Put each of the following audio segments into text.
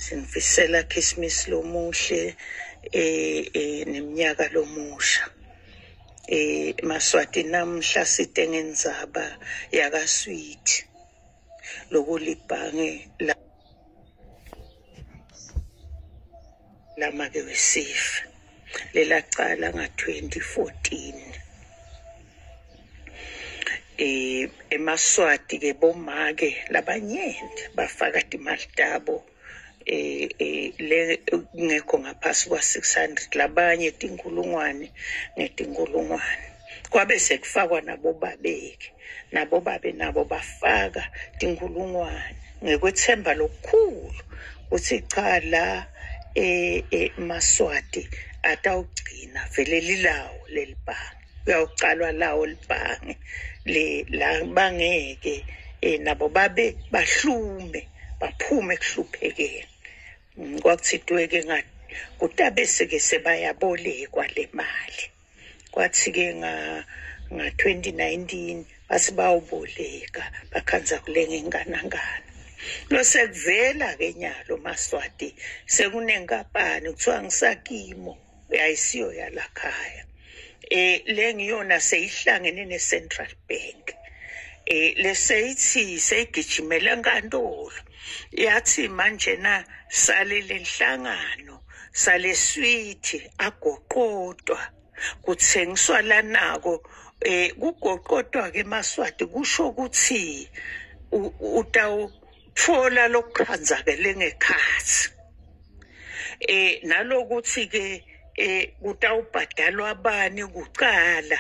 Sinifisela Christmas lomuhle neminyaka lomusha. Maswati namhla sitenge indzaba yakasweet lokulibhange lamake wesifa lelacala nga-2014. Emaswati ke bomake labanyenti bafaka timali tabo ngekho ngaphasi kwa-600 labanye tinkulungwane ngetinkulungwane. Kwabe sekufakwa nabo babeke nabo babe nabo bafaka tinkulungwane ngekwethemba lokukhulu ukuthi cha la Maswati atawugcina vele lilawo lelibhange, kuyawucalwa lawo libhange la bangeke nabo babe bahlume baphume kuhluphekeni. Kwakuthitwe-ke kutabese-ke sebayabolekwa le mali. Kwathi-ke nga-2019 basibawuboleka bakhanza kulenga inganangana. Lo sekuvela-ke nyalo Maswati sekunenkampani kuthiwa ngisakimo ayisiyo yalakhaya. Le ngiyona seyihlangene ne-Central Bank. Leseyithi seyigijimela enkantolo yathi manje na sale lenhlangano sale sweet agoqotwa kuthengiswa lanako kugoqotwa ke Maswati kusho ukuthi utawutfola lokukhanzakele ngekhathi nalokuthi ke kutawubhadalwa abani kuqala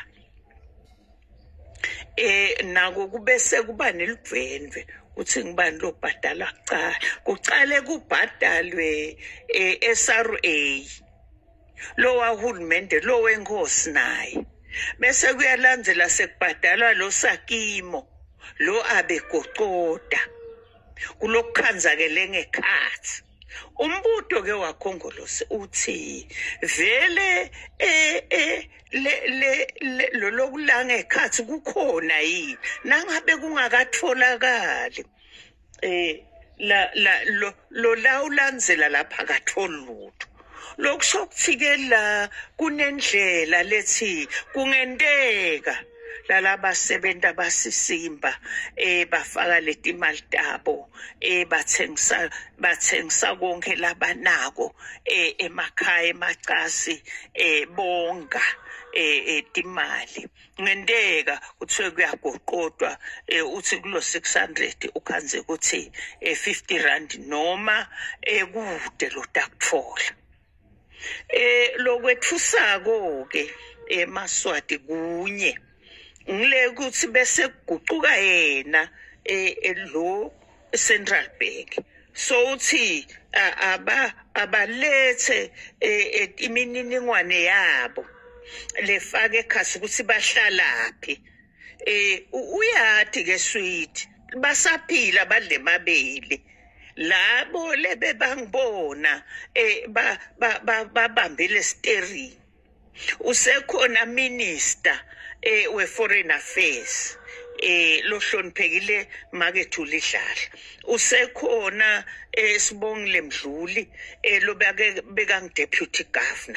nako kubese kuba nelivendwe uthi ngibani lobhadala kucale kubhadalwe SRA lo wahulumende lo wenkosi naye bese kuyalandzela sekubhadalwa lo Sakimo lo abegoqoda kulokukhanzakele ngekhathi. Umbuto ke wakhongolose uthi vele lo lokulanga ekhathi kukhona yini nangabe kungakatholakali lo lawulandzela lapha akatholi lutho. Lokusho ukuthi-ke la kunendlela lethi kungenteka lalabasebenzi abasisimba bafaka leti mali tabo bathengisa konke labanako emakhaya emacasi bonga timali ngenteka kuthiwe kuyagoqotwa uthi kulo 600 ukhanze ukuthi 50 rand noma kude lotakutfola. Lokwethusako ke Maswati kunye ngile ukuthi bese kuguquka yena lo Central Bank so uthi abalethe imininingwane yabo lefake ekhasi ukuthi bahlalaphi. Uyathi ke sweet basaphila badle mabele labo lebe bangibona babambile steering. Usekhona minister we-Foreign Affairs lo hloniphekile Makethu Lidlala. Usekhona Sibongile Mdluli lo beka deputy governor.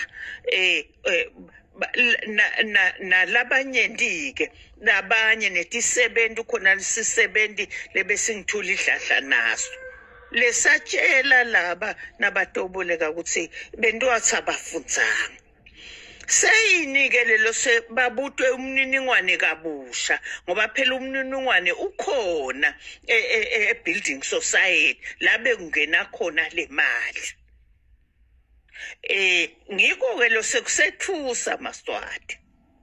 Nalabanye ndike nabanye netisebenzi khona lesisebenzi lebesingithula idlahla naso lesatshela laba nabatoboleka ukuthi bentwathi abafundzanga. Seyinike lelo babutwe umniningwane kabusha ngoba phela umniningwane ukhona building society labe kungena khona le mali. Ngiko ke lo sekusethusa Maswati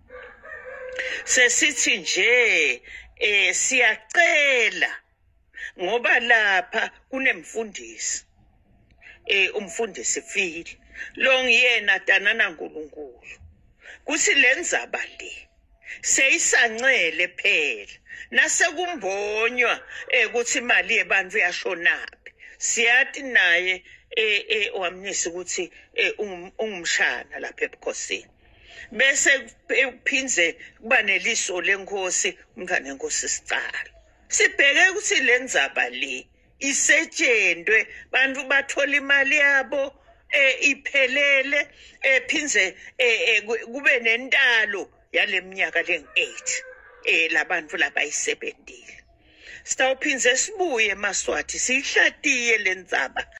sesithi nje siyacela ngoba lapha kunemfundisi umfundisi Fili lo ngiyena Tanana Nkulunkulu kuthi lendzaba le seyisancele phela nasekumbonywa ukuthi imali yebantfu yashonaphi siyathi naye wamnisi ukuthi ungumshana lapha ebukhosini bese uphindze kuba neliso lenkosi umngane wenkosi sicala sibheke ukuthi lendzaba le isetshenzwe bantu bathola imali yabo iphelele phinze kube nentalo yale minyaka lengu-8 labantu labayisebentile. Sitawuphinze sibuye eMaswati siyihlatiye le ndzaba.